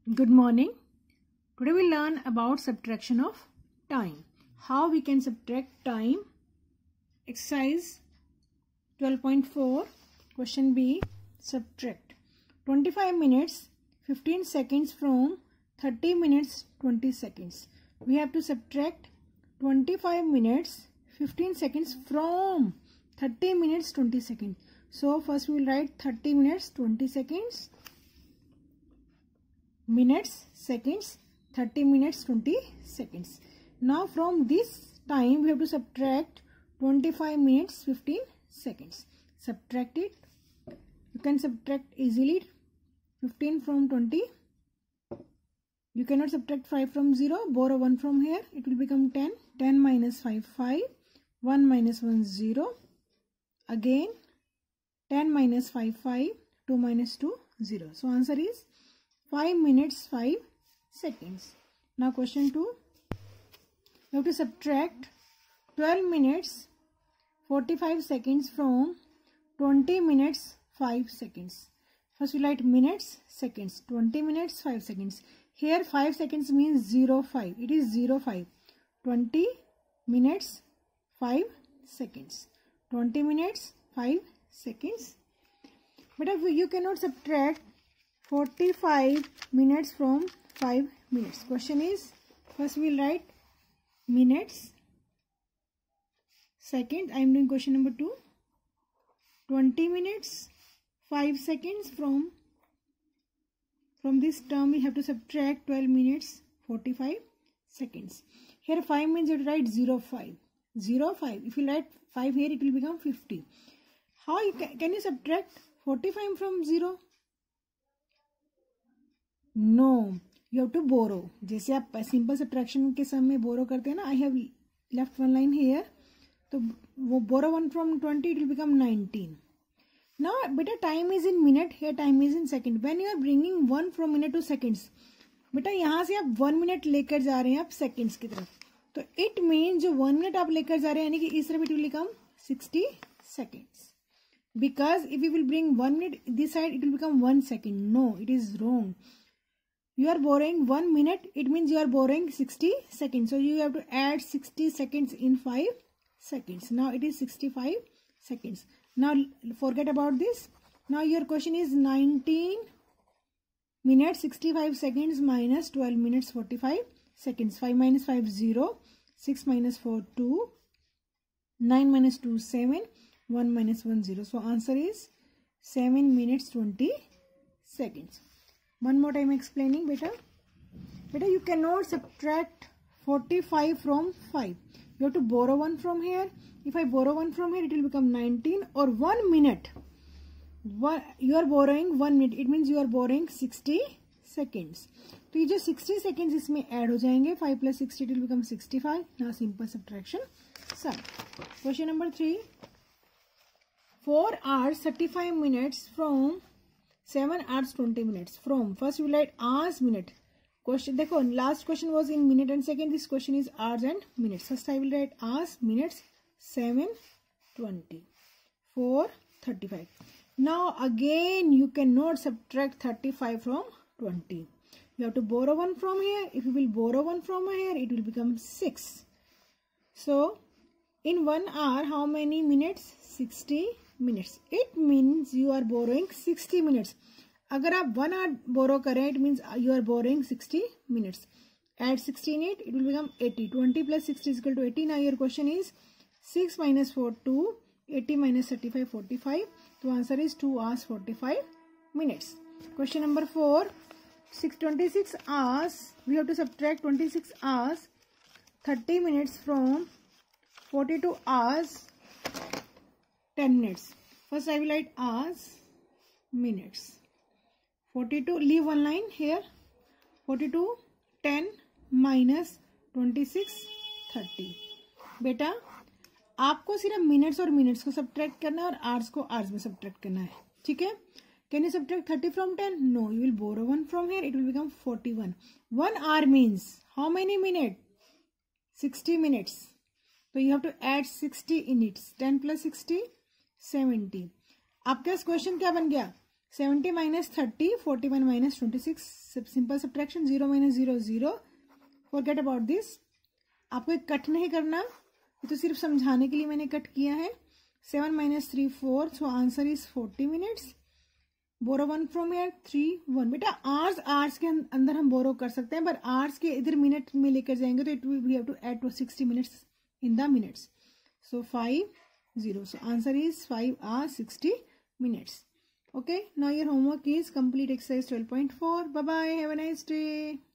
Good morning. Today we learn about subtraction of time. How we can subtract time. Exercise 12.4. Question B. Subtract 25 minutes 15 seconds from 30 minutes 20 seconds. We have to subtract 25 minutes 15 seconds from 30 minutes 20 seconds. So first we will write 30 minutes 20 seconds. Minutes, seconds, 30 minutes, 20 seconds. Now from this time we have to subtract 25 minutes, 15 seconds. Subtract it. You can subtract easily 15 from 20. You cannot subtract 5 from 0. Borrow 1 from here. It will become 10. 10 minus 5, 5. 1 minus 1, 0. Again 10 minus 5, 5. 2 minus 2, 0. So answer is 5 minutes 5 seconds. Now question 2. You have to subtract 12 minutes 45 seconds from 20 minutes 5 seconds. First we write minutes, seconds. 20 minutes 5 seconds. Here 5 seconds means 0, 5. It is 0, 5. 20 minutes 5 seconds. 20 minutes 5 seconds. But if you cannot subtract 45 minutes from 5 minutes. Question is, first we will write minutes. Second, I am doing question number 2. 20 minutes 5 seconds from this term we have to subtract 12 minutes 45 seconds. Here 5 means you have to write 0, 5. 0, 5. If you write 5 here, it will become 50. How can you subtract 45 from 0? No, you have to borrow. जैसे आप simple subtraction के सम में बोरो करते हैं ना, I have left one line here. तो वो borrow 1 from 20, it will become 19. Now, बेटा time is in minute, here time is in second. When you are bringing 1 from minute to seconds, बेटा यहाँ से आप 1 minute लेकर जा रहे हैं आप seconds की तरफ. तो it means जो 1 minute आप लेकर जा रहे हैं यानी कि इस तरफ it will become 60 seconds. Because if you will bring 1 minute this side, it will become 1 second. No, it is wrong. You are borrowing 1 minute, it means you are borrowing 60 seconds. So you have to add 60 seconds in 5 seconds. Now it is 65 seconds. Now forget about this. Now your question is 19 minutes 65 seconds minus 12 minutes 45 seconds. 5 minus 5, 0. 6 minus 4, 2. 9 minus 2, 7. 1 minus 1, 0. So answer is 7 minutes 20 seconds. One more time explaining, beta. Beta, you cannot subtract 45 from 5. You have to borrow 1 from here. If I borrow 1 from here, it will become 19 or 1 minute. You are borrowing 1 minute. It means you are borrowing 60 seconds. तो ये जो 60 seconds इसमें add हो जाएंगे. 5 plus 60 it will become 65. Now simple subtraction. Sum. Question number 3. 4 hours 35 minutes from 7 hours 20 minutes. From first we write hours minute. Question देखो last question was in minute and second. This question is hours and minutes. First I will write hours minutes 7 20 4 35. Now again you cannot subtract 35 from 20. You have to borrow 1 from here. If you will borrow 1 from here, it will become 6. So in 1 hour how many minutes? 60 minutes. It means you are borrowing 60 minutes. अगर आप 1 hour borrow करें, it means you are borrowing 60 minutes. Add 60 in it, it will become 80. 20 plus 60 is equal to 80. Now your question is 6 minus 4, 2. 80 minus 35, 45. So answer is 2 hours 45 minutes. Question number 4. 26 hours. We have to subtract 26 hours 30 minutes from 42 hours 10 minutes. First I will write hours minutes. 42, leave one line here. 42 10 minus 26 30. बेटा आपको सिर्फ minutes और minutes को subtract करना है और hours को hours में सब्ट्रैक्ट करना है. ठीक है. Can you subtract 30 from 10? No, you will borrow 1 from here. It will become 41. 1 hour means how many minutes? 60 minutes. So you have to add 60 in it. 10 plus 60 70. आपका क्वेश्चन क्या बन गया? 70 minus 30, 41 minus 26. Simple subtraction. 0 minus 0 0. Forget about this. आपको एक cut नहीं करना, ये तो सिर्फ समझाने के लिए मैंने कट किया है. 7 minus 3 4. So answer is 40 minutes. Borrow 1 from here 3 1. बेटा आवर्स के अंदर हम बोरो कर सकते हैं, पर आवर्स के इधर मिनट में लेकर जाएंगे तो it will we have to add to 60 minutes in the minutes. So 5 0. So answer is 5 hours 60 minutes. Okay, now your homework is complete exercise 12.4. Bye bye, have a nice day.